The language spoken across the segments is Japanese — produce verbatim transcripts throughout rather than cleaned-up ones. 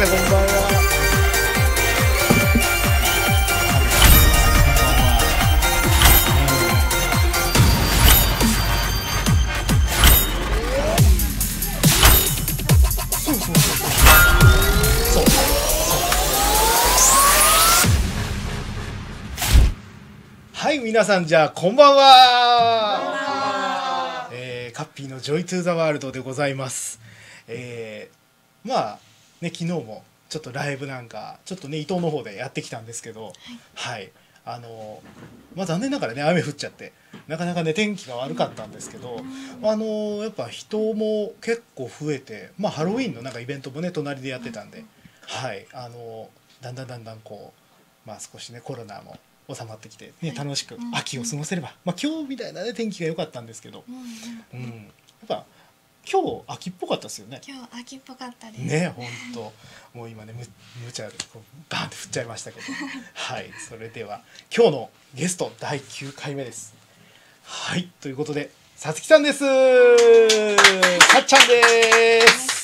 さん、こんばんは。そうそうそうそう。はい、皆さん、じゃあこんばんは。えー、カッピーのジョイトゥーザワールドでございます。えー、まあね、昨日もちょっとライブなんかちょっとね、伊東の方でやってきたんですけど、はい、はい、あのまあ残念ながらね、雨降っちゃってなかなかね、天気が悪かったんですけど、あのやっぱ人も結構増えて、まあハロウィーンのなんかイベントもね、隣でやってたんで、はい、あのだんだんだんだんこう、まあ少しね、コロナも収まってきて、ね、楽しく秋を過ごせれば、まあ今日みたいなね、天気が良かったんですけど、うん、やっぱ今日秋っぽかったですよね。 今日秋っぽかったですね、本当もう今ね、む無茶でこうバーンって振っちゃいましたけどはい、それでは今日のゲストだいきゅうかいめです。はい、ということでさつきさんです。さっちゃんです。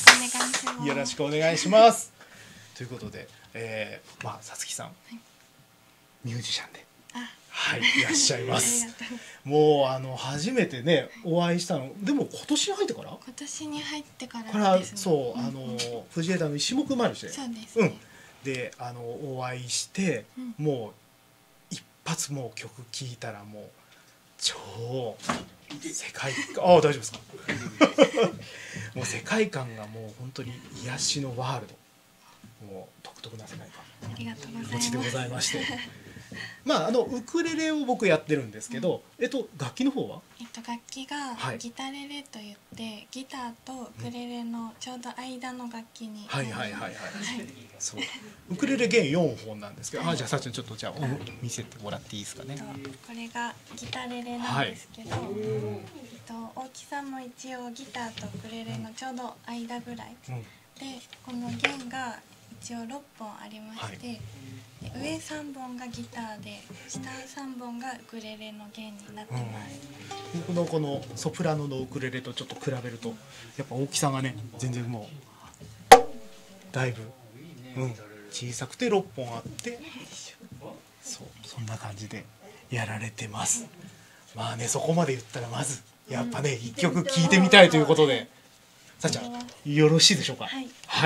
よろしくお願いします。ということで、えー、まあさつきさん、はい、ミュージシャンで、はい、いらっしゃいますもうあの初めてねお会いしたの、でも今年に入ってから今年に入ってからですね。そう、あの藤枝の石木マルシェ、 そうですね、 うん、であのお会いして、うん、もう一発もう曲聴いたらもう超世界観、ああ大丈夫ですかもう世界観がもう本当に癒しのワールド、もう独特な世界観お持ちでございましてまああのウクレレを僕やってるんですけど、うん、えっと楽器の方は、 えっと、楽器がギタレレといって、はい、ギターとウクレレのちょうど間の楽器に、 はいはいはいはい、そうウクレレ弦よんほんなんですけど、はい、あじゃあさっちゃんちょっとじゃあ見せてもらっていいですかね。 これがギタレレなんですけど、はい、えっと、大きさも一応ギターとウクレレのちょうど間ぐらい、うん、でこの弦が一応ろっぽんありまして、はい、上さんぼんがギターで下さんぼんがウクレレの弦になってます、 うん、僕のこのソプラノのウクレレとちょっと比べるとやっぱ大きさがね全然もうだいぶ、うん、小さくてろっぽんあってそうそんな感じでやられてます。まあね、そこまで言ったらまずやっぱね、一曲聴いてみたいということで、さっちゃんよろしいでしょうか。はい、はい、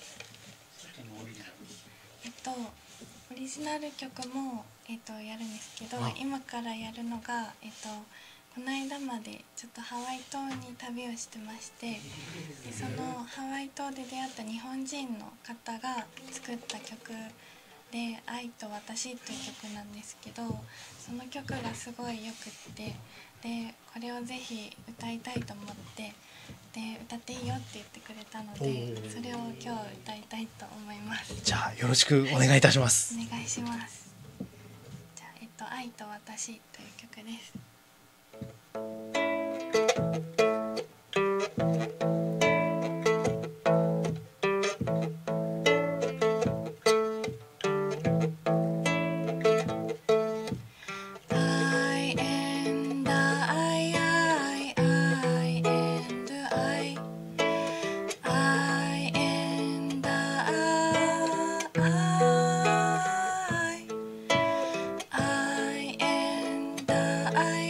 オリジナル曲も、えっと、やるんですけど、今からやるのが、えっと、この間までちょっとハワイ島に旅をしてまして、でそのハワイ島で出会った日本人の方が作った曲で「愛と私」という曲なんですけど、その曲がすごいよくって、でこれをぜひ歌いたいと思ってで歌っていいよって言ってくれたので、それを今日歌いたいと思います。 じゃあよろしくお願いいたします。 お願いします。じゃあ、えっと「愛と私」という曲です。I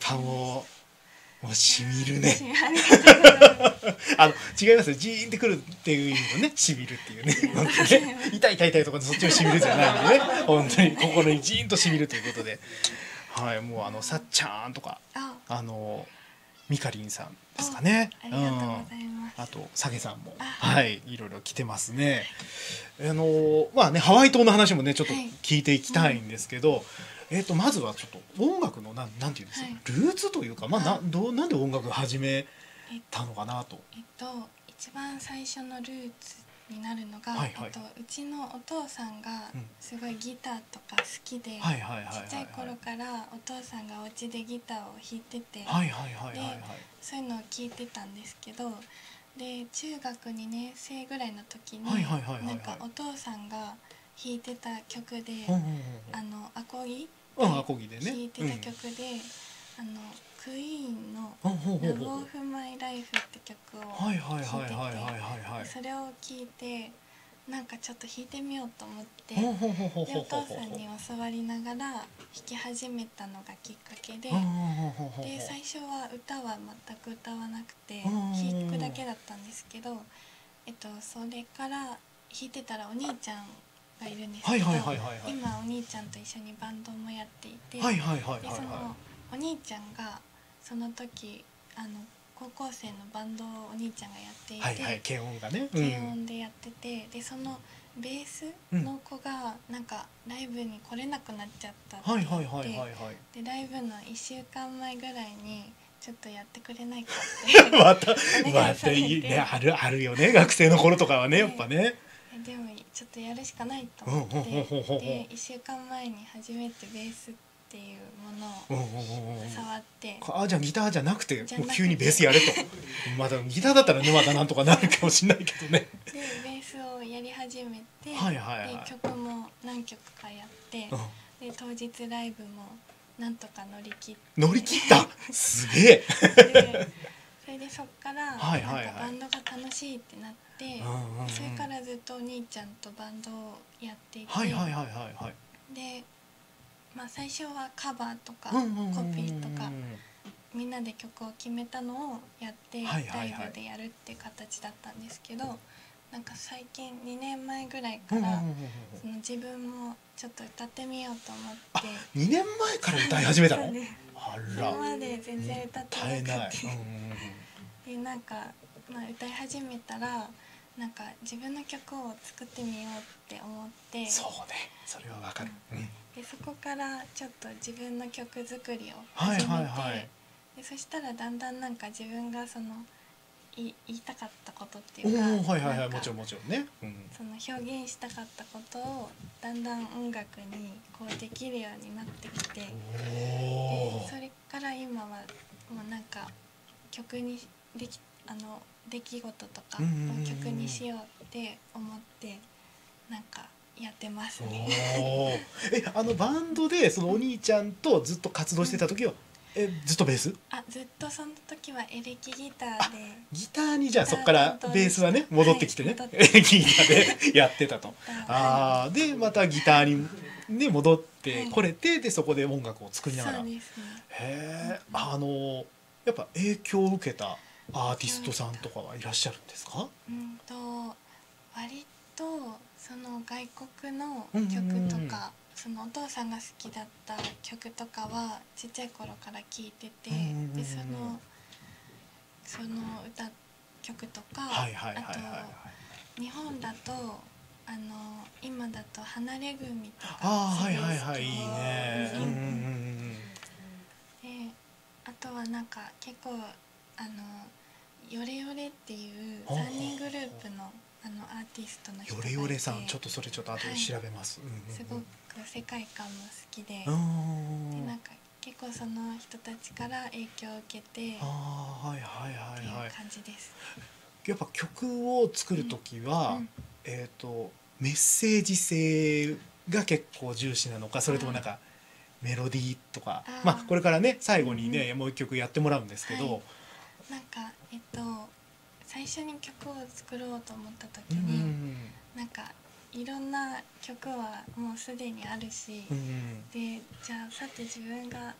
ぱもうもうしみるね。 ありがとうございます。 あの違いますよ、ジーンってくるっていう意味のね、しみるっていうね、本当ね、痛い痛い痛いとかでそっちのしみるじゃないんでね、本当に心にジーンとしみるということで、はい、もうあのさっちゃんとかあ、 あのみかりんさんですかね。 ありがとうございます。 あとさげさんもあはいいろいろ来てますね。あのまあねハワイ島の話もねちょっと聞いていきたいんですけど、えっとまずはちょっと音楽のなんなんていうんですか、 はいルーツというかまあなどうなんで音楽始めたのかなと。 えっと一番最初のルーツになるのが、 はいはいえっと、うちのお父さんがうんすごいギターとか好きで、 はいはいはいはいはいちっちゃい頃からお父さんがお家でギターを弾いてて、 はいはいはいはいはいそういうのを聞いてたんですけど、で中学にねん生ぐらいの時に、 はいはいはいはいはいなんかお父さんが弾いてた曲で、 うんうんうんあのアコギうんアコギでね弾いてた曲で、あのクイーンのうんほう 「 ほう Love ほう of My Life」って曲をはいはい聴いてはいはいはいはいて、 はいそれを聞いてなんかちょっと弾いてみようと思って、 ほうほうほうほうでおほうほう父さんに教わりながら弾き始めたのがきっかけで、 ほうほうほうほうほうで最初は歌は全く歌わなくてうん弾くだけだったんですけど、えっと、それから弾いてたらお兄ちゃんがいるんですけど、 はいはいはいはいはい今お兄ちゃんと一緒にバンドもやっていて、 はいはいはいはいでそのはお兄ちゃんがその時あの高校生のバンドをお兄ちゃんがやっていて、 いはいはい軽音がね、 軽音でやってて、でそのベースの子がなんかライブに来れなくなっちゃったってはい言って、 はいはいはいはいでライブのいっしゅうかんまえぐらいにちょっとやってくれないかってまたお願まいさたれて、 いいね、あるあるよね、学生の頃とかはねやっぱね。 えでもちょっとやるしかないと思って、 うんうんうんうんうんでいっしゅうかんまえに初めてベースっていうものうんをうんうんうん触って、 あじゃあギターじゃなくてじゃなくてもう急にベースやれとまだギターだったらねまだなんとかなるかもしれないけどね。 でベースをやり始めて、 はいはいはいで曲も何曲かやって、 うんで当日ライブもなんとか乗り切って乗り切ったすげえでそれでそっからなんかはいはいはいバンドが楽しいってなって、 うんうんうんそれからずっとお兄ちゃんとバンドをやっていて、 はいはいはいはいはいで、まあ、最初はカバーとかうんうんうんうんコピーとかみんなで曲を決めたのをやってはいはいはいライブでやるって形だったんですけど、なんか最近にねんまえぐらいからうんうんうんうんその自分もちょっと歌ってみようと思ってあにねんまえから歌い始めたの。 そうですあら今まで全然歌って絶えないなくて、 うんうんうんでなんか、まあ、歌い始めたらなんか自分の曲を作ってみようって思ってそうねそれはわかる、うんでそこからちょっと自分の曲作りをはい始めて、 はいはいでそしたらだんだんなんか自分がそのい言いたかったことっておいうか、 おはいはいはないんかもちろんもちろんね、うん、 その表現したかったことをだんだん音楽にこうできるようになってきて、 おでそれから今はもうなんか曲にできあの出来事とかうんうんうんうんを曲にしようって思ってなんかやってますおね。 ーえあのバンドでそのお兄ちゃんとずっと活動してた時はえずっとベースあずっとその時はエレキギターでギターにじゃあギターそこから担当でベースはねした戻ってきてね、 はい戻ってエレキギターでやってたとはああでまたギターに、ね、戻ってはいこれてでそこで音楽を作りながら、 そうへですね。 えあのやっぱ影響を受けたアーティストさんとかはいらっしゃるんですか。 うんと割とその外国のうんうん曲うんとか、そのお父さんが好きだった曲とかはちっちゃい頃から聴いてて、 うんうんうんうんでそのその歌曲とか、 はいはいはいはいはいあと日本だとあの今だと「離れ組」とかああはいすごはいはいいい好きねうんうんうんうんであとはなんか結構あのヨレヨレっていうほうほうさんにんグループのあのアーティストの人がいて、 ヨレヨレさんちょっとそれちょっと後で調べます、うんうんうんすごく世界観も好きで、 うーんでなんか結構その人たちから影響を受けてっああはいはいはていはいいう感じです。 やっぱ曲を作る時は、 うんえっ、とメッセージ性が結構重視なのかそれともなんかメロディーとかあーまあこれからね最後にね、 うもう一曲やってもらうんですけど、 はいなんかえっと最初に曲を作ろうと思った時うんうんに、なんかいろんな曲はもうすでにあるし、 うんうんでじゃあさて自分が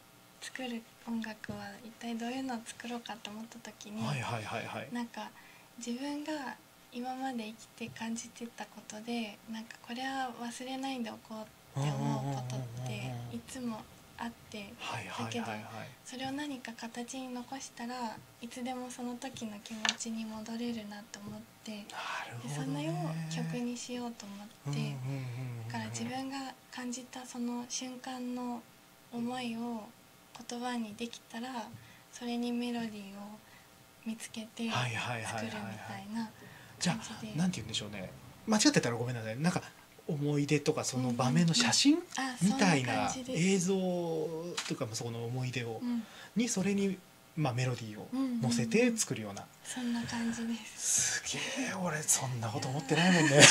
作る音楽は一体どういうのを作ろうかと思った時に、 はいはいはいはい。 なんか自分が今まで生きて感じてたことで、なんかこれは忘れないでおこうって思うことっていつもあって、だけどそれを何か形に残したらいつでもその時の気持ちに戻れるなと思って、でそれを曲にしようと思って、だから自分が感じたその瞬間の思いを言葉にできたら、それにメロディーを見つけて作るみたいな感じで。 じゃあなんて言うんでしょうね、間違ってたらごめんなさい、なんか思い出とかその場面の写真みたいな映像というか、その思い出をにそれにまあメロディーを乗せて作るような、 そんな感じです。 すげえ、俺そんなこと思ってないもんね。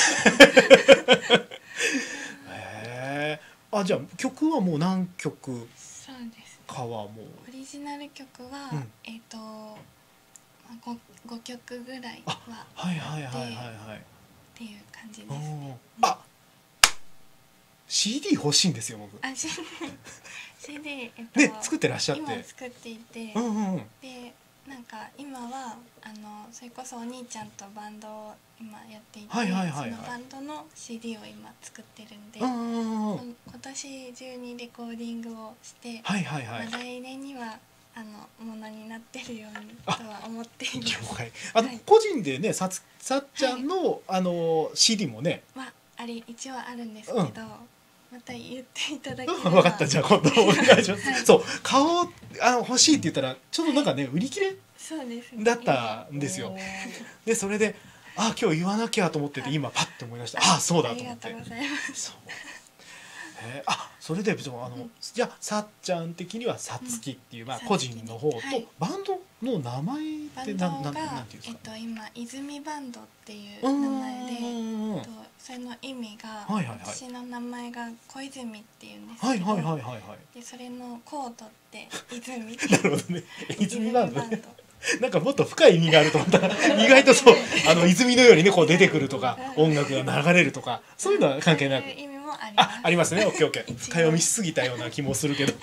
へえ。あ、じゃあ曲はもう何曲かはもう。 オリジナル曲は、うん、えっ、ー、と 5, ごきょくぐらいはあって、はいはいはいはいはいっていう感じですね。 あ、シーディー 欲しいんですよ僕。 あ、シーディー、えっと、 ね、作ってらっしゃって。 今作っていて、 うんうんうん、 でなんか今はあのそれこそお兄ちゃんとバンドを今やっていて、 はいはいはいはい、 そのバンドの シーディー を今作ってるんで、 うんうんうん、 今年中にレコーディングをして、 はいはいはい、 まあ、来年にはあのものになってるようにとは思っています。 了解。あの、はい、個人でね、さつさっちゃんの、はい、あの シーディー もね、 まああれ一応あるんですけど、うん、また言っていただければ。 分かった、じゃあ今度お願いします。はい、そう顔あの欲しいって言ったらちょっとなんかね、はい、売り切れだったんですよ。でそれであ今日言わなきゃと思ってて、今パッて思い出した。あそうだと思って。ありがとうございます。そう。えー、あそれであの、うん、じゃあさっちゃん的にはさつきっていう、うん、まあ個人の方と、はい、バンドの名前って何ていうんですか。 えっと今泉バンドっていう名前で、えっとそれの意味が、はいはいはい、私の名前が小泉っていうんですけど、はいはいはいはいはい、でそれの「こ」を取って泉。 なるほどね。泉バンド。なんかもっと深い意味があると思ったら意外とそうあの泉のようにねこう出てくるとか音楽が流れるとかそういうのは関係なく。あ、ありますね。オッケーオッケー。深読みしすぎたような気もするけど。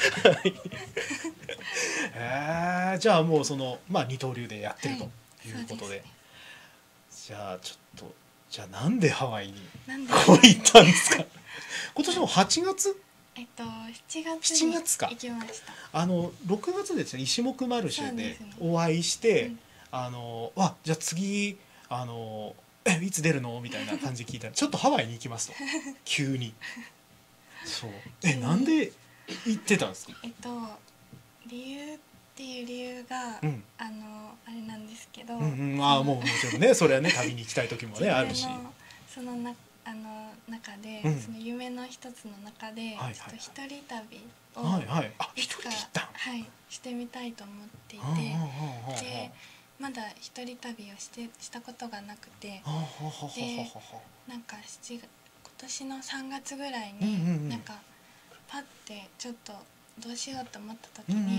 えー、じゃあもうそのまあ二刀流でやってるということで、はい、じゃあちょっとじゃあなんでハワイにこう行ったんですか。今年のはちがつ。 えっとしちがつに行きました。 あのろくがつですね、石木マルシェでお会いして、ね、うん、あのわじゃあ次あのえいつ出るのみたいな感じで聞いたらちょっとハワイに行きますと急に。そうえなんで行ってたんですか。 えっと理由っていう理由が、うん、あのあれなんですけど、 うんうん、あもうもちろんねそれはね旅に行きたい時もねあるし、 そのなあの中で、うん、その夢の一つの中で、はいはい、ちょっと一人旅を、 はいはい、あ一人で行った、 はい、してみたいと思っていて、でまだ一人旅をしてしたことがなくて、でなんかしちが今年のさんがつぐらいに、うんうんうん、なんかパッてちょっとどうしようと思った時に、うんうん、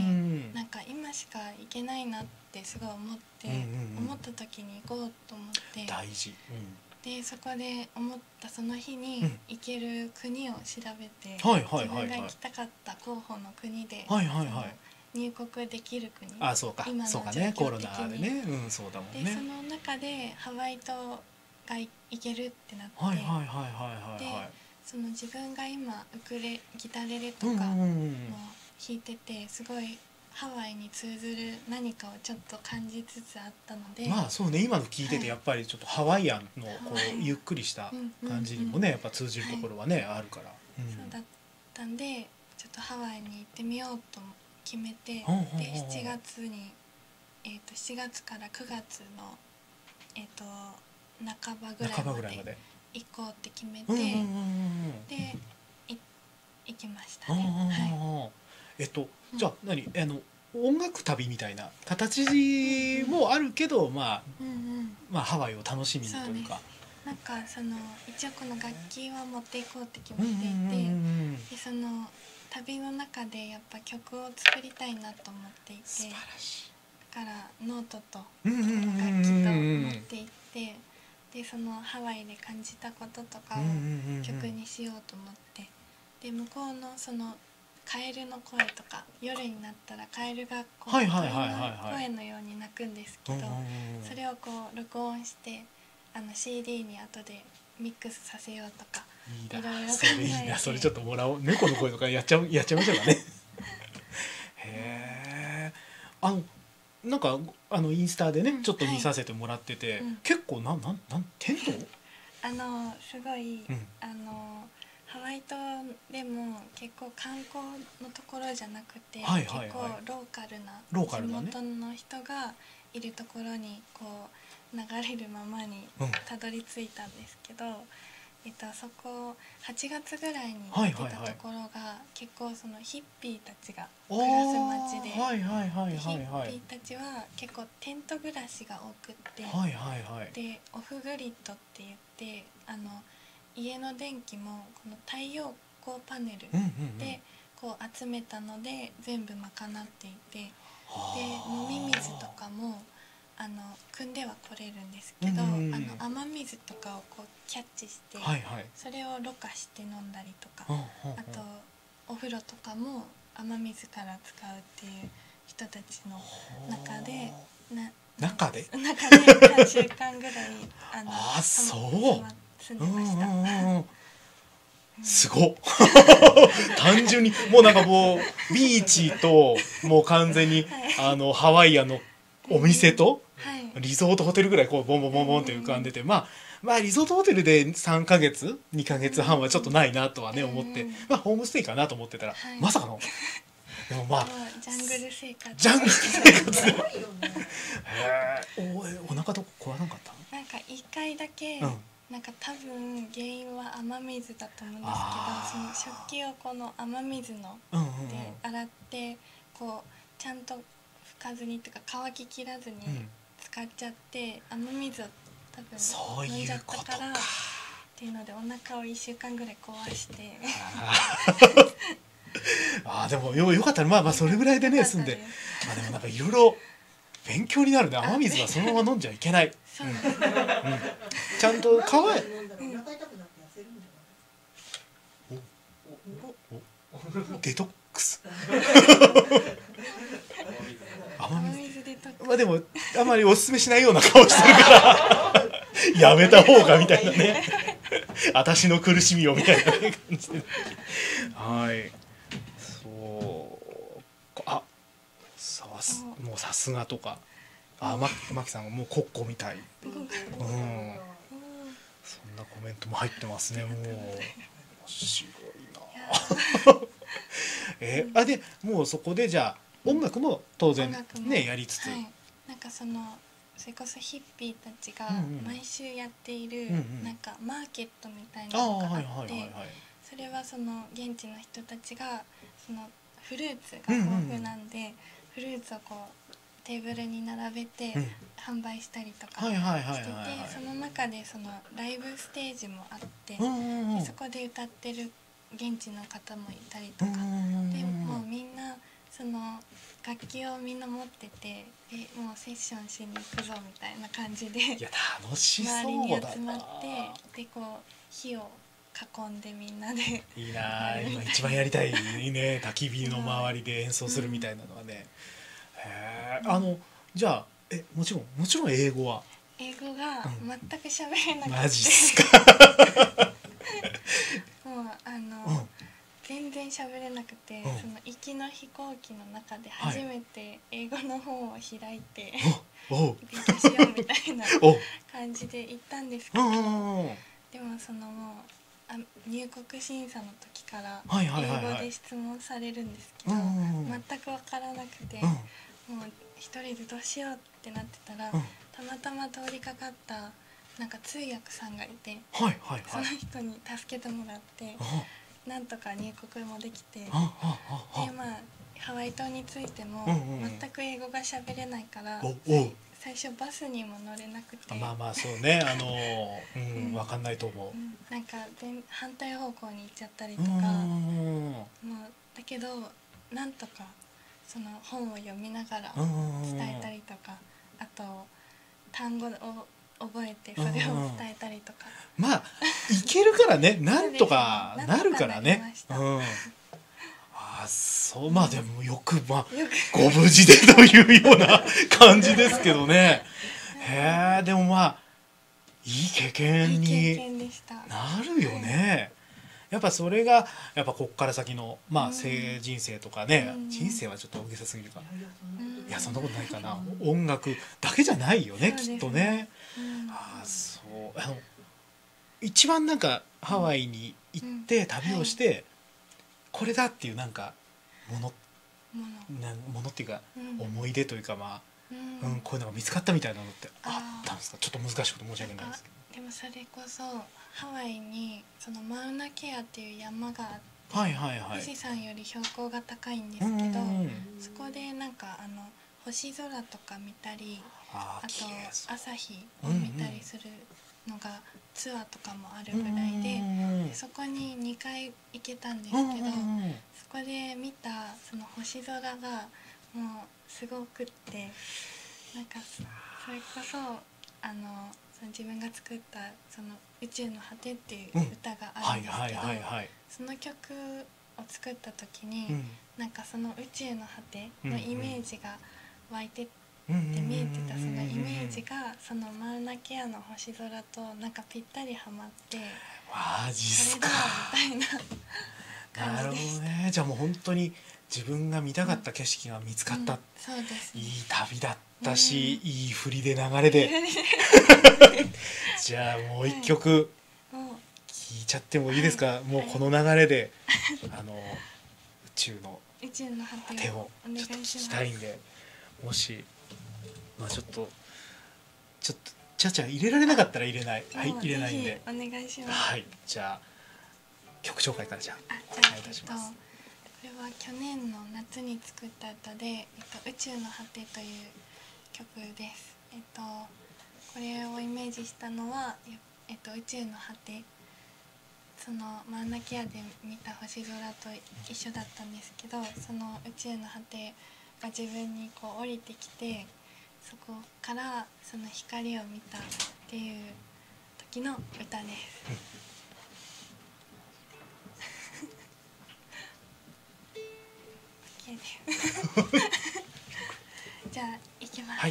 なんか今しか行けないなってすごい思って、うんうんうん、思った時に行こうと思って大事、 うん、でそこで思ったその日に行ける国を調べて、うん、自分が行きたかった候補の国で、はいはいはい、入国できる国、 あそうか今の状況的に、ね、コロナでね、うん、そうだもんね。 でその中でハワイ島が行けるってなって、 はいはいはいはいはい、はい、 でその自分が今ウクレギタレレとかも弾いてて、すごいハワイに通ずる何かをちょっと感じつつあったので、 まあそうね、今の聞いててやっぱりちょっとハワイアンのこうゆっくりした感じにもねやっぱ通じるところはね、はい、あるから、 うん、そうだったんでちょっとハワイに行ってみようと決めて、でしちがつに、えー、としちがつからくがつの、えー、と半ばぐらいまで行こうって決めて、うんうんうんうん、で行きましたね。はい、 えっとじゃあ何あの音楽旅みたいな形もあるけど、まあ、うんうん、まあハワイを楽しみにというか、 なんかその一応この楽器は持っていこうって決めていて、うんうんうんうん、でその旅の中でやっぱ曲を作りたいなと思っていて、素晴らしい。だからノートと楽器と持っていって、でそのハワイで感じたこととかを曲にしようと思って、で向こうのそのカエルの声とか夜になったらカエルがこうはい鳥はいはいはいのはい声のように鳴くんですけど、 うんうんうんそれをこう録音してあの シーディー に後でミックスさせようとかいいいろいろ考なそれいいえて、 なそれちょっともらおう猫の声とかやっちゃうやっちゃいましょうかねへえあのなんかあのインスタでね、 うんちょっと見させてもらってて、 はいうん結構なんなんなんテント、 あのすごい、 うんあのハワイ島でも結構観光のところじゃなくて、 はいはいはい結構ローカルなローカルなね地元の人がいるところにこう流れるままにうんたどり着いたんですけど、えっと、そこはちがつぐらいにはい出たはいはいところが結構そのヒッピーたちがあ暮らす町で、 ーはいはいはいでヒはいはいッピーたちは結構テント暮らしが多くって、 はいはいはいでオフグリッドって言ってあの家の電気もこの太陽光パネルうんうんうんでこう集めたので全部賄っていて、ではあ飲み水とかもあの汲んでは来れるんですけど、 うんうんうんあの雨水とかをこうキャッチして、 はいはいそれをろ過して飲んだりとか、 うんうんうんあとお風呂とかも雨水から使うっていう人たちの中でな中で中でさんしゅうかんぐらいあのあーそう住ま住んでました。 うんうんうんうんすごっ単純にもうなんかもうビーチともう完全にあのハワイアンのお店とはいリゾートホテルぐらいこうボンボンボンボンって浮かんでて、まあまあリゾートホテルでさんかげつにかげつはんはちょっとないなとはね思って、まあホームステイかなと思ってたら、 はいまさかのでもまあもうジャングル生活ジャングル生活でへえおえお腹とか壊らなかったなんかいっかいだけ、 うんなんか多分原因は雨水だと思うんですあーけど、その食器をこの雨水のうんうんうんで洗ってこうちゃんと拭かずにとか乾ききらずにうん使っちゃって雨水を多そう分飲んじゃっいうことかたからっていうのでお腹をいっしゅうかんぐらい壊してあーでもよよかったねまあまあそれぐらいでね住んでまあでもなんかいろいろ勉強になるね雨水はそのまま飲んじゃいけないそうなんですちゃんと川へデトックス雨雨水水でとまあでもあまりおすすめしないような顔してるからやめた方がみたいなね私の苦しみをみたいな感じではいそうあさすもうさすがとかあままきさんがもうコッコみたいうんそんなコメントも入ってますねもう面白いなえあでもうそこでじゃあ音楽も当然音楽もねやりつつ、 はい、なんかそのそれこそヒッピーたちがうんうん毎週やっている、 うんうんなんかマーケットみたいああなのがあはいって、 はいはいはいそれはその現地の人たちがそのフルーツが豊富なんで、フルーツをこうテーブルに並べてうん販売したりとかはいはいはいしてて、 はいはいその中でそのライブステージもあって、 うんうんうんでそこで歌ってる現地の方もいたりとか、 うんうんうんでもうみんなその楽器をみんな持っててでもうセッションしに行くぞみたいな感じでいや楽しそうだな周りに集まってでこう火を囲んでみんなでいいなあ今一番やりたいね焚き火の周りで演奏するみたいなのはね、へえあのじゃあえもちろんもちろん英語は英語が全く喋れなくて、 マジっすかもうあの、 うん全然喋れなくて、 うんその行きの飛行機の中で初めて英語の本を開いて、 おう勉強しようみたいなおう感じで行ったんですけど、 うんうんうんうんでもそのもうあ入国審査の時からはいはいはいはい英語で質問されるんですけど、 うんうんうん全く分からなくて、 うんもう一人でどうしようってなってたら、 うんたまたま通りかかったなんか通訳さんがいて、 はいはいそのはい人に助けてもらってあなんとか入国もできて、でああああまあハワイ島についてもうんうん全く英語が喋れないから、 おおう最初バスにも乗れなくて、 まあまあそうねあのうんうん分かんないと思うんなんか全反対方向に行っちゃったりうとか、 うんもうだけどなんとかその本を読みながらうん伝えたりとか、あと単語を覚えてそれを伝えたりとか、 まあいけるからねなんとかなるからねなんとかなりましたうんああそうまあでもよくまあよくご無事でというような感じですけどね。へえでもまあいい経い験い経に験でした。 なるよね。やっぱそれがやっぱこっから先のまあうん性人生とかね、 うん人生はちょっと大げさすぎるか、 うんいやそんなことないかな、音楽だけじゃないよねそうですねきっとね。 うんああそうあの一番なんかハワイに行って旅をして、これだっていうなんかものものなんものっていうかうん思い出というかまうあ、うん、 んこういうのが見つかったみたいなのってあーあったんですか。ちょっと難しくて申し訳ないですけでもそれこそハワイにそのマウナケアっていう山があってど。はいはいはい。 富士山より標高が高いんですうんけど、 うんうんそこでなんかあの星空とか見たり、 あーあと綺麗そう朝日を見たりするのがツアーとかもあるぐらいで、 うんうんでそこににかい行けたんですけど、 うんうんうんそこで見たその星空がもうすごくってなんかそそれこそあのその自分が作ったその「宇宙の果て」っていう歌があはいるんですけど、 はいはいはい。 その曲を作った時に、 うんなんかその宇宙の果てのイメージが湧いてってうんうんうんうん見えてたそのイメージがそのマウナケアの星空となんかぴったりはまってマジっすか。 それだみたいななるほど感じでした。 ね。じゃあもう本当に自分が見たかった景色が見つかった、 うんそうですね。 いい旅だったし、 ういい振りで流れでじゃあもう一曲もう聴いちゃってもいいですか、 はいもうこの流れであの宇宙の宇宙の果手をてをお願いちょっと聞きします。 たいんで、もしまあちょっとちょっとちゃちゃ入れられなかったら入れない、はいもう入れないんで、 ぜひお願いします。 はいじゃあ曲紹介からじゃああお願いいじゃあえっとたします。 これは去年の夏に作った歌で「えっと、宇宙の果て」という曲です。えっとこれをイメージしたのは、えっと、宇宙の果てそのマウナケアで見た星空と一緒だったんですけど、その宇宙の果てが自分にこう降りてきて、そこからその光を見たっていう時の歌です。じゃあ行きます。 はい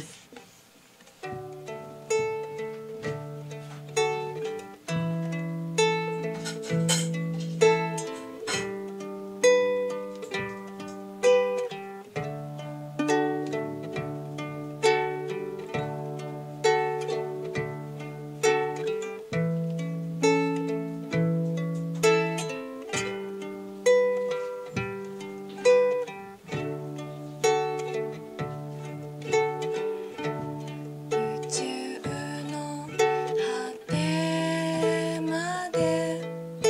宇宙の果てまで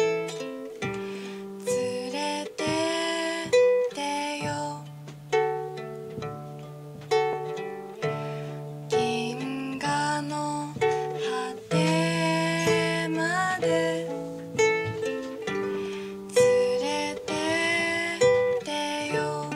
連れてってよ、銀河の果てまで連れてってよ。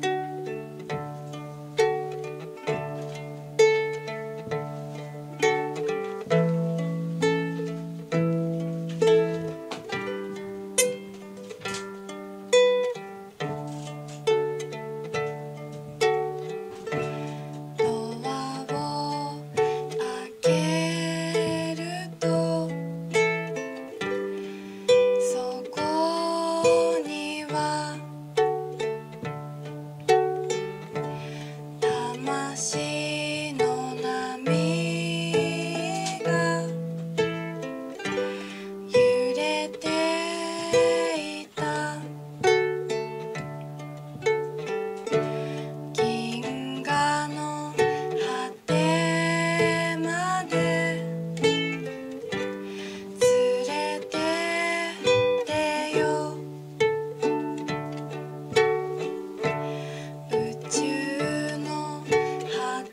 ドアを開けるとそこには魂の波が揺れていた。銀河の果てまで連れてってよ、宇宙の果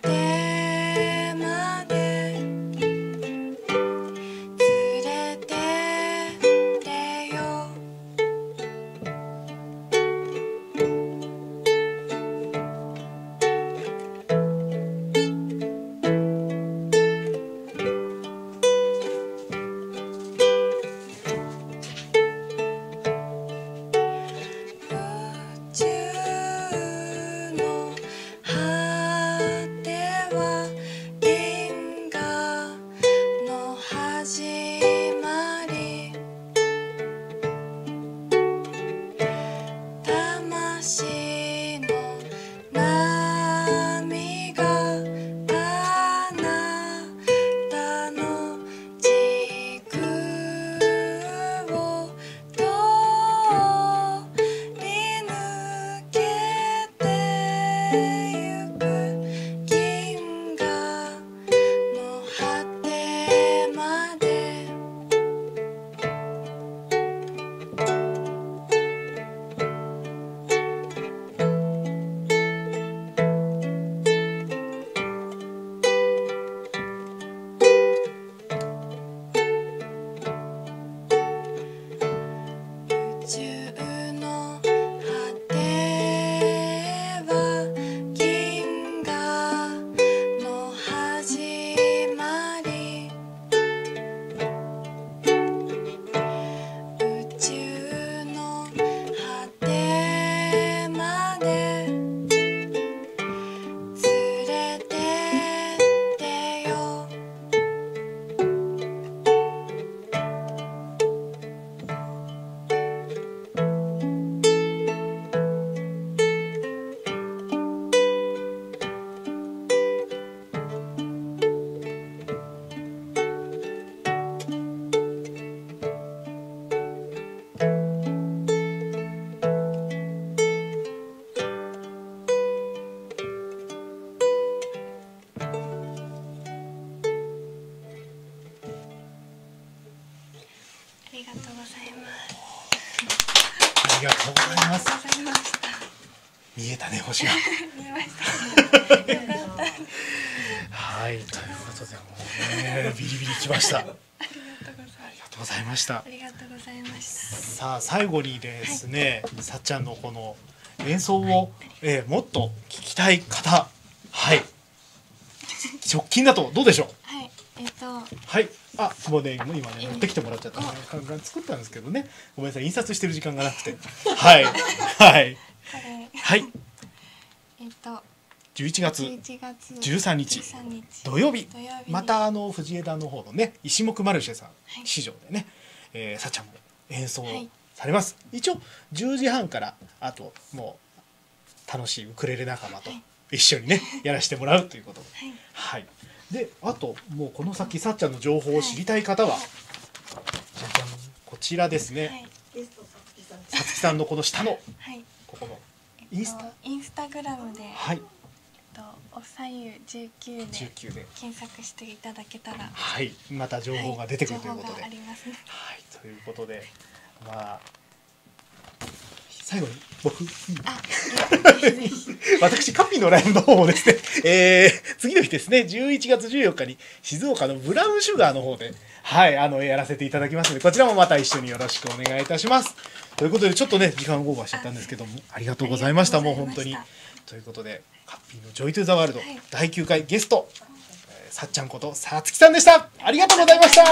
りがとうございます。 ありがとうございました。 見えたね、星が。 見えましたね。よかった。 はい、ということでもうね、ビリビリきました。ありがとうございました。 ありがとうございました。 さあ最後にですね、はい、さっちゃんのこの演奏を、はい、えー、もっと聞きたい方、はい。直近だとどうでしょう。 はい、えっと。はい。 あ、もうね、今ね、持ってきてもらっちゃったね。作ったんですけどね。ごめんなさい、印刷してる時間がなくて。はい。はい。はい。えっと。じゅういちがつじゅうさんにち土曜日、またあの藤枝の方のね石木マルシェさん市場でね、えー、さっちゃんも演奏されます、はい、一応じゅうじはんからあともう楽しいウクレレ仲間と一緒にねやらせてもらうということで、はい、はい、であともうこの先さっちゃんの情報を知りたい方は、はい、じゃじゃんこちらですね、はい、さつきさんのこの下の、はい、ここのインスタ、えっと、 インスタグラムで、 はい、 おさゆじゅうきゅうで検索していただけたら、 はい、また情報が出てくるということで、 はい、ね、 はい、ということで、まあ最後に僕、私カピーのライブの方もですね、えー、次の日ですね、じゅういちがつじゅうよっかに静岡のブラウンシュガーの方で、はい、あのやらせていただきますので、こちらもまた一緒によろしくお願いいたします。ということでちょっとね時間オーバーしちゃったんですけども、ありがとうございました。もう本当にということで。カッピーのジョイトゥーザワールド、はい、だいきゅうかいゲスト、えー、さっちゃんことさつきさんでした。ありがとうございました。ま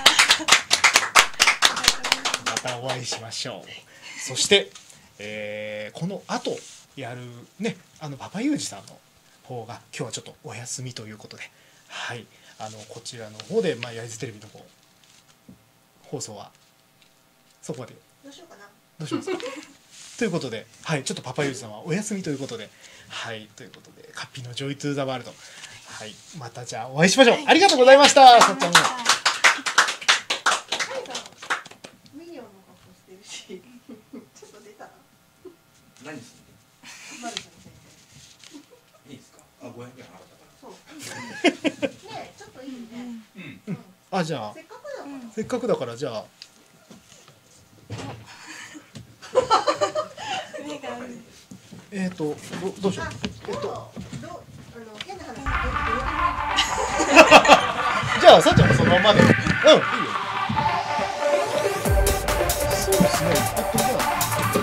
たお会いしましょう。そして、えー、この後やるねあのパパユージさんの方が今日はちょっとお休みということで、はい、あのこちらの方でまあ焼津テレビの方放送はそこまでどうしようかな。 どうしますか。ということで、はい、ちょっとパパユージさんはお休みということで。はい、ということで、カッピーのジョイトゥーザワールド。はい、またじゃあお会いしましょう。はい、ありがとうございました。さっちゃんも。 ミニオンの格好してるし、ちょっと出たら。 何するの？マルシェの先生。いいですか？あ、ごひゃくえん払ったから。 そう。ね、ちょっといいね。 うん。あ、じゃあ。せっかくだから。せっかくだからじゃあ。えっと、どどうしよう。えっと、じゃあ、さっちゃんもそのままで。うん、いいよ。そうですね。えっと、じゃあ。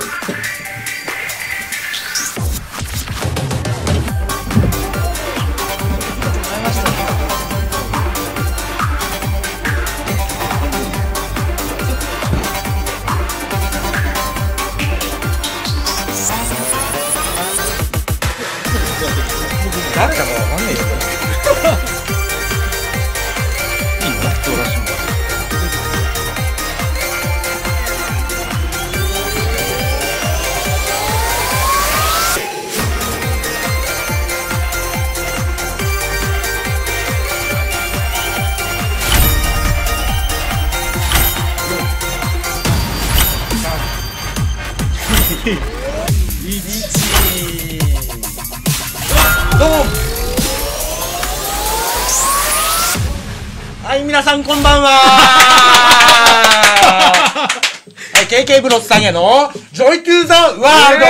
誰だかわかんないよ。いいの？そうらしいんだ。どうも。はい、皆さんこんばんは。はい、ケーケー ブロスさんへのジョイトゥーザワールド。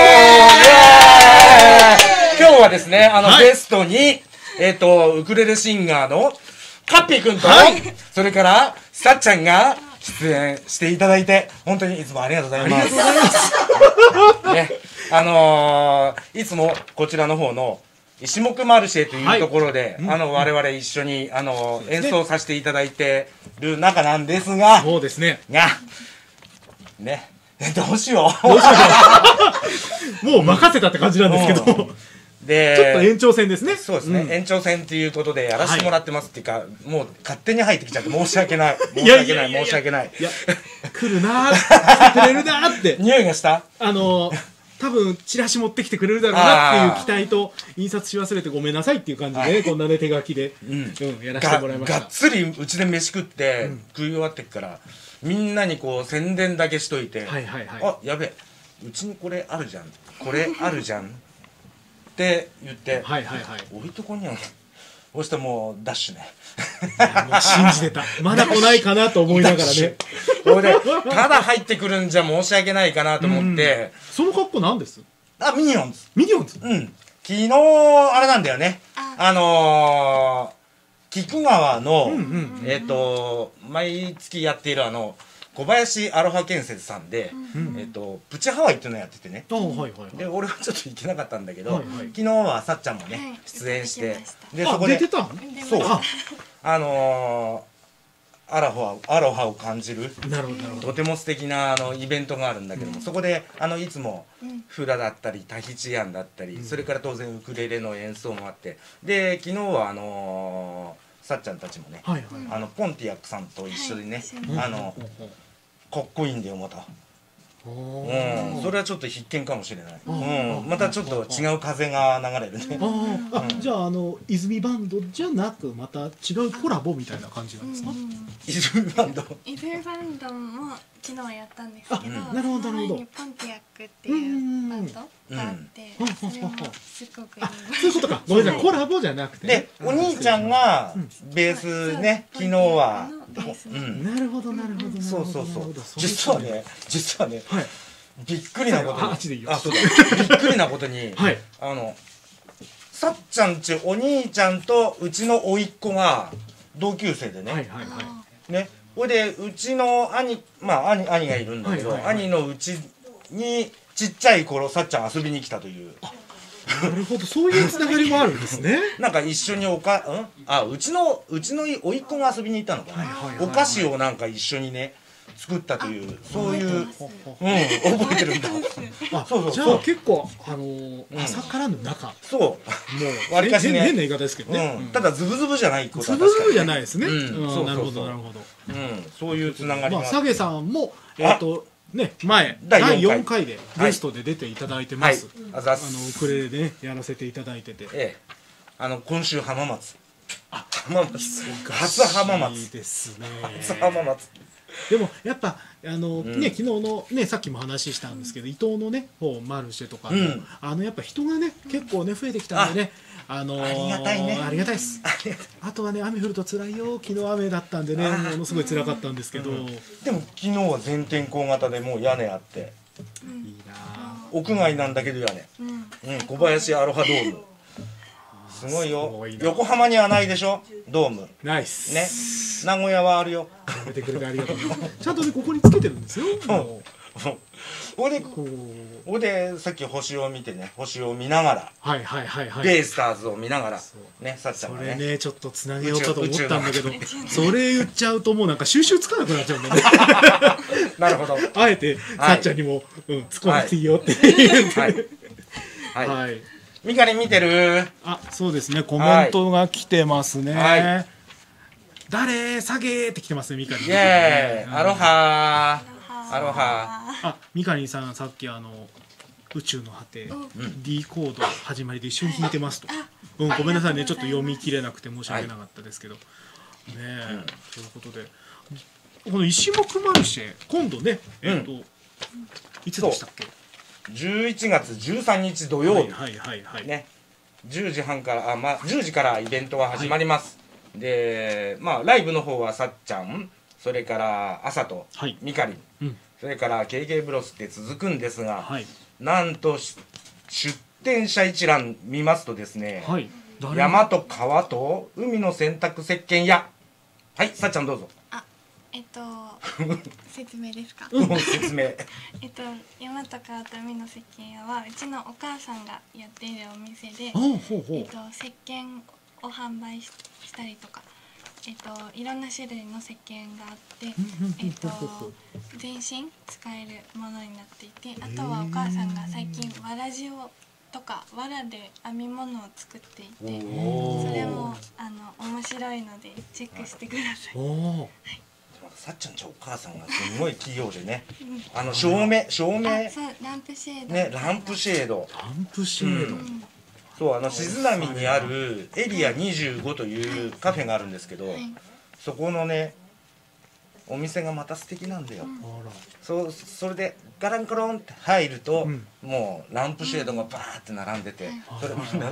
今日はですね、あの、はい、ゲストにえっとウクレレシンガーのカッピーくんと、はい、それからさっちゃんが出演していただいて本当にいつもありがとうございます。ね、あのー、いつもこちらの方の石木マルシェというところで、はい、あの我々一緒にあの、ね、演奏させていただいてる中なんですが、 そうですね。 がね、どうしよう。 どうしよう。もう任せたって感じなんですけど。で、ちょっと延長戦ですね。 そうですね、うん、延長戦ということでやらせてもらってますっていうか、はい、もう勝手に入ってきちゃって申し訳ない。申し訳ない、申し訳ない。 いや、来るなー、来てくれるなーって。 匂いがした？ あのー、多分チラシ持ってきてくれるだろうなっていう期待と印刷し忘れてごめんなさいっていう感じで、ね、こんなね手書きで、うんうん、やらせてもらいました。 がっつりうちで飯食って、うん、食い終わってからみんなにこう宣伝だけしといて、はいはいはい、あ、やべえ、うちにこれあるじゃん、これあるじゃんって言って、はいはいはい、置いとこにゃそしてもうダッシュね。 もう信じてた。まだ来ないかなと思いながらね。 これでただ入ってくるんじゃ申し訳ないかなと思って、 その格好なんです？ あ、ミニオンズ。 ミニオンズ。 うん。昨日あれなんだよね。 ああのー、菊川の、 うんうんえっ、と毎月やっているあの小林アロハ建設さんで、 うんえっ、とプチハワイっていうのをやっててね。 あ、はいはいはい。 で俺はちょっと行けなかったんだけど、 はいはい昨日はさっちゃんもね、 はい出演して出てましたあ、 でそこで出てたの？ そうああのー、アロハアロハを感じるなるほどなるほど。 とても素敵なあのイベントがあるんだけども、そこであのいつもうんフラだったりタヒチアンだったり、 うんそれから当然ウクレレの演奏もあって、で昨日はあのー、さっちゃんたちもね、 はいはい。 あのポンティアックさんと一緒にね、 はい一緒にあのかっこいいんだよまた。 おうーん、それはちょっと必見かもしれない。 うんうん、またちょっと違う風が流れるね。 あーあ、 うんじゃああの泉バンドじゃなくまた違うコラボみたいな感じなんですか？ イズムバンド。 イズムバンドも昨日はやったんですけど、 あうんなるほどなるほどその前にポンティアックっていうバンドがあって、 うんそれもすごくいいあ、そういうことか。ごめんなさい、コラボじゃなくてね。 で、お兄ちゃんがベースね、昨日は。 ポンティアックのベースねうん。 なるほどなるほどなるほど。 そうそうそうなるほど。 実はね、実はね、 はいびっくりなことああっちでいいに。 よあ、そうだ。びっくりなことに。 はい。 あの。さっちゃんち、お兄ちゃんとうちの甥っ子が同級生でね。 はいはいはね。ほいで、うちの兄、まあ、兄、兄がいるんだけど、 はいはいはい兄のうちに。ちっちゃい頃、さっちゃん遊びに来たという。 い。なるほど、そういうつながりもあるんですね。 なんか一緒におか、うん、あ、うちの、うちの甥っ子が遊びに行ったのかな。 はいはいはいお菓子をなんか一緒にね、作ったという、そういう。 覚うん、 えてます覚えてるんだ。 あ、 そうそうじゃあ結構あのーうん朝からの中、もそう。 うわりかしね変変な言い方ですけどね。 うん、ただズブズブじゃないことつは確かに、 ぶつぶじゃないですね。 うんうんそうそうそうなるほどなるほど。 うん、そういうつながりが、 まあサゲさんもえっとね前だいだいよんかいよんかいでゲストで出ていただいてます。 はいあざっあすのウクレレでねやらせていただいてて。 ええ、あの今週浜松あ浜松初浜いい松ですね。 初浜松でもやっぱあの、 んね昨日のねさっきも話したんですけど伊東のね方マルシェとかも、 うんあのやっぱ人がね結構ね増えてきたんでねあのーありがたいねありがたいですあとはね雨降ると辛いよ昨日雨だったんでねあものすごい辛かったんですけど、 うんいいでも昨日は全天候型でもう屋根あってな屋外なんだけど屋根、 うんうん、小林アロハドームすごいよすごいな横浜にはないでしょドームナイスね名古屋はあるよやめてくれてありがとうちゃんとねここにつけてるんですよもほいでうこうほいでさっき星を見てね星を見ながらはいはいはいはいベイスターズを見ながらそうねさっちゃそんがねれねちょっとつなげようかと思ったんだけど宇それ言っちゃうともうなんか収集つかなくなっちゃうんだねなるほどあえてはいさっちゃんにも「うん突っ込まなくていいよ」って言ってはいはい、 はいミカリン見てるあそうですねコメントが来てますねはい誰下げって来てますねミカリンイエーイアロハーーアロハあミカリンさんさっきあの宇宙の果て、 うん D コード始まりで一緒に弾いてますと、うん、ごめんなさいねちょっと読み切れなくて申し訳なかったですけど、ねえ、 うんということでこの石木マルシェ今度ねえっ、と、いつでしたっけじゅういちがつじゅうさんにち土曜日、 はいはいはいはい、 ねじゅうじはんからあ、まあ、じゅうじからイベントが始まります、でまあライブの方はさっちゃんそれからあさと、 はいミカリン、 うんそれから ケーケー ブロスって続くんですが、 はいなんとし出店者一覧見ますとですね、 はい誰山と川と海の洗濯石鹸屋はいさっちゃんどうぞあえっと説明ですかもう説明えっと山と川と海の石鹸屋はうちのお母さんがやっているお店で、 ほうほうほう、 えっと、石鹸を販売ししたりとか、えっと、いろんな種類の石鹸があって、えっと、全身使えるものになっていてあとはお母さんが最近わらじをとかわらで編み物を作っていておーそれもあの面白いのでチェックしてください。 おおさっちゃんちお母さんがすごい企業でねあの照明照明あそうランプシェードねランプシェードランプシェード、 うんそうあの静波にあるエリアにじゅうごというカフェがあるんですけど、 はいそこのねお店がまた素敵なんだよ、 うんあらそうそれでガランコロンって入ると、 うんもうランプシェードがバーって並んでて、 うんそれみんな、 はい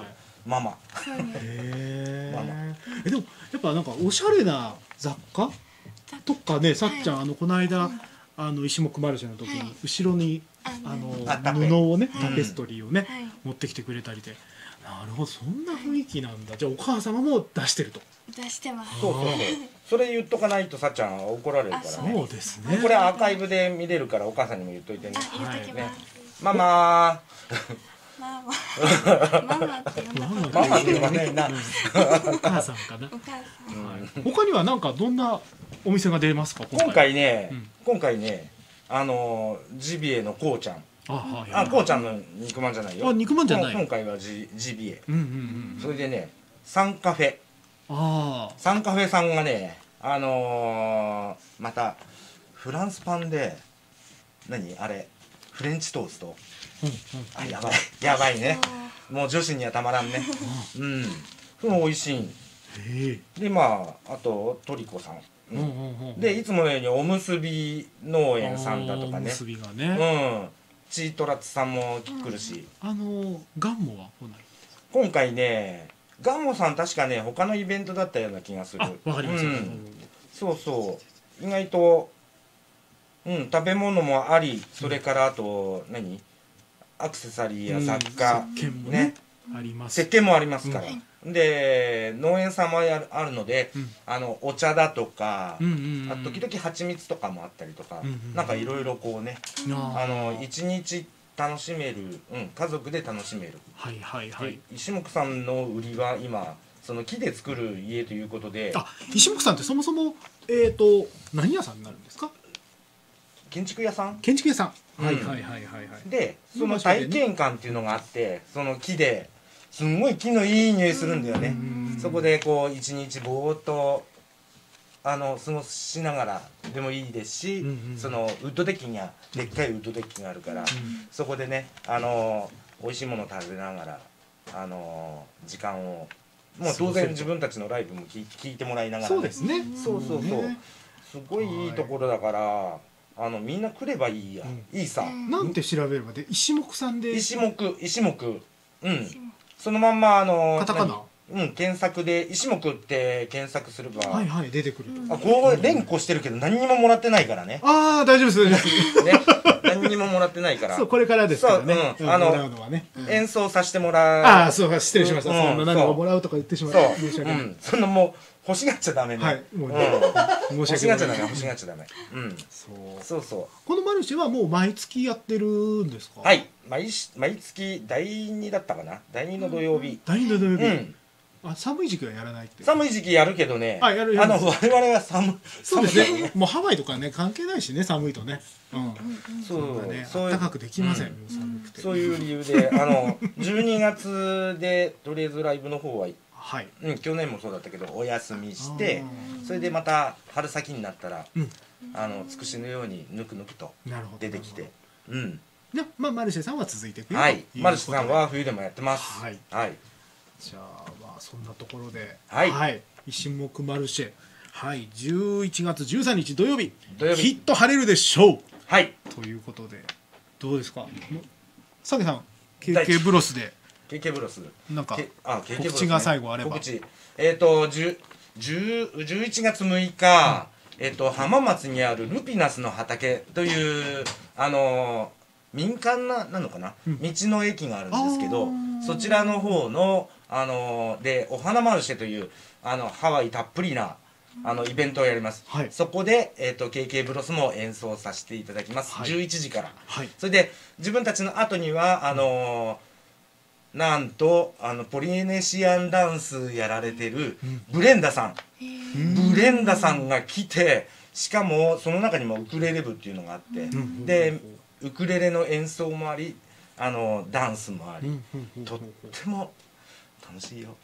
ママ。 そうです。 へまあまえ。えでもやっぱなんかおしゃれな雑貨とかね、さっちゃん、 はいあのこの間、 うんあの石木マルシェの時に、 はい後ろにああのあタペ布をね、 はいタペストリーをね、 はい持ってきてくれたりで、なるほど、そんな雰囲気なんだ。じゃあお母様も出してると。 出してます。 そうそうそう。それ言っとかないとさっちゃん怒られるからあね。 そうですね。 これアーカイブで見れるからお母さんにも言っといてね。 あ、言っときます。 ママママ。ママって呼んだことー。ママって言わないな。 お母さんかな。 お母さん。 他にはなんかどんなお店が出ますか。 今回ねうん、 今回ね、あのジビエのこうちゃん。 あ、はい。 あ、こうちゃんの肉まんじゃないよ。 あ、肉まんじゃない。 今回はジジビエ。 うんうんうん。 それでね、サンカフェ。 あサンカフェさんがね、あのー、またフランスパンで何あれフレンチトースト。 あ。うんうん。 あ、やばいやばいね。もう女子にはたまらんね。うん。それも美味しい。 へえ。 でまああとトリコさん。 うんうんうん。 でいつものようにおむすび農園さんだとかね。 おむすびがうね。 ん。チートラッツさんも来るし。 あのガンモはほなる。 今回ね、ガンモさん確かね他のイベントだったような気がする。 あ、わかりました。 うんそうそう意外と、うん、食べ物もあり、それからあと何アクセサリーや雑貨、 うん石鹸もねあります。 石鹸もありますから、で農園さんもやるあるので、 うんあのお茶だとか、 うんうんうん。 あ時々蜂蜜とかもあったりとか、 うんうんなんかいろいろこうね、 ああの一日楽しめる、うん、家族で楽しめる、 はいはいはいで。石木さんの売りは今その木で作る家ということで、 あ、石木さんってそもそもえっと何屋さんになるんですか。 建築屋さん建築屋さん。 うんはいはいはいはいはい。 でその体験館っていうのがあって、その木ですんごい木のいい匂いするんだよね。 うんそこでこう一日ぼーっとあの過ごしながらでもいいですし、 うんうんそのウッドデッキがでっかいウッドデッキがあるから、そこでねあの美味しいものを食べながらあの時間をもう当然自分たちのライブも聞聞いてもらいながら、ね、 そうですね。 そうそうそう、 ねすごいいいところだからあのみんな来ればいいや、 うんいいさ、 なんて調べればで石木さんで。 石木石木うんそのまんまあのカタカナ。 何うん検索で石木って検索すれば、 はいはい出てくると。 あこう連呼してるけど何にももらってないからねああ大丈夫です大丈夫です。 ね何にももらってないからそうこれからですからね。 そううんあのもらうのはね。 演奏させてもらうああそうか失礼しました。 うんそんな何をもらうとか言ってしまそうう。申し訳ない。 うんそんなもう欲しがっちゃダメねはいもううんね欲申し訳ない。 しがっちゃダメ欲しがっちゃダメうんそう。 そうそこのマルシェはもう毎月やってるんですか。 うはい毎し毎月だいにだったかなだいにの土曜日第二の土曜日。 うんあ寒い時期はやらないって。 寒い時期やるけどねあやるやるあの我々は寒そうです寒いね。もうハワイとかね関係ないしね寒いとね。うん。 そうそうねそう暖かくできません。 うんもう寒くて。 そういう理由であのじゅうにがつでとりあえずライブの方は、 はい。 うん、去年もそうだったけどお休みしてあそれでまた春先になったら、 うんあのつくしのようにぬくぬくとなるほど。 出てきてうんでまあマルシェさんは続いていくよはいとうことでマルシさんは冬でもやってますはい。 はいじゃあまあそんなところで、 はい石木マルシェ、はいじゅういちがつじゅうさんにち土曜日、 土曜日きっと晴れるでしょうはいということでどうですか。さけさん、ケ大地ーケー ブロスでケーケー ブロスなんかけあ ケーケー ブロスね告知が最後あれば告知えっ、とじゅじゅうじゅういちがつむいか、えっ、と浜松にあるルピナスの畑というあの民間ななのかな、 うん道の駅があるんですけどあーそちらの方のあのでお花マルシェというあのハワイたっぷりなあのイベントをやります、 はいそこで、えー、と ケーケー ブロスも演奏させていただきます、 はいじゅういちじからはいそれで自分たちの後にはあのーなんとあのポリネシアンダンスやられてるうんブレンダさん、 うんブレンダさんが来てしかもその中にもウクレレ部っていうのがあって、 うんでウクレレの演奏もありあのダンスもあり、 うんうんうんとっても楽しいよ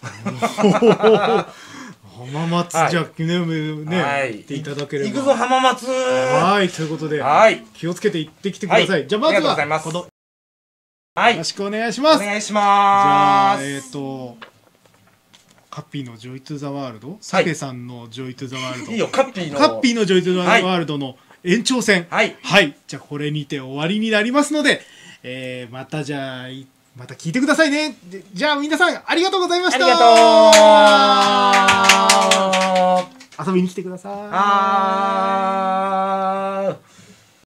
浜松、 はいじゃあ記念日ね、 はい行っていただければ行くぞ浜松はいということで、 はい気をつけて行ってきてください、 はいじゃあまずありがとうございますはこのはいよろしくお願いします、 お願いしじゃますあえっ、とカッピーのジョイトゥザワールド、サケさんのジョイトゥザワールド、 いいよカッピーのカッピーのジョイトゥザワールドの延長戦、 はいはい、じゃあこれにて終わりになりますので、えーまたじゃあいまた聞いてくださいね。でじゃあ皆さんありがとうございました。 ありがとう。 遊びに来てください。 あー